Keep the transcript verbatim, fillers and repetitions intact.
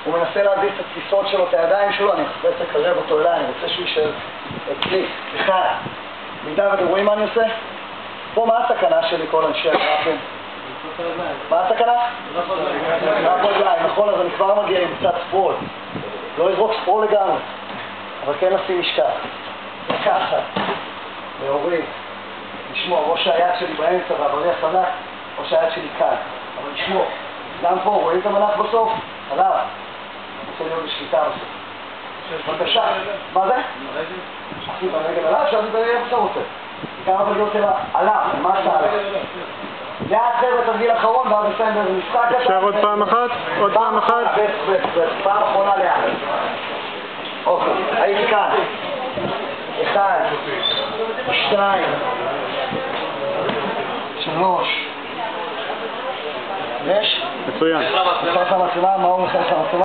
הוא מנסה להזיז את התפיסות שלו, את הידיים שלו, אני מחפש לקרב אותו אליי, אני רוצה שהוא יישאר אצלי. אחד, מידה ואתם רואים מה אני עושה? פה מה הסכנה שלי כל אנשי הגרפים? מה הסכנה? רק רגליים, נכון, אז אני כבר מגיע עם קצת ספרול. לא לזרוק ספרול לגמרי, אבל כן לשים משקל. לקחת, להוריד, לשמור, ראש היד שלי באמצע והבריח חזק, ראש היד שלי כאן, אבל לשמור. גם פה, רואים את המנח בסוף? עליו. רוצה להיות בשליטה בסוף. בבקשה. מה זה? אחי ברגל עליו, שאתה תדבר איך אתה רוצה. כמה ברגלות אלה? עליו, מה אתה עליו? לאט חבר'ה תרגיל אחרון, ואז נסיים באיזה משחק. אפשר עוד פעם אחת? עוד פעם אחת? פעם אחרונה לאט. אוקיי, הייתי כאן. אחד, שתיים, שלוש, חמש. מצוין. נכנס למצלמה, מה הוא נכנס למצלמה?